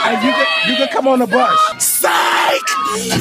And you can come on the bus. Sike!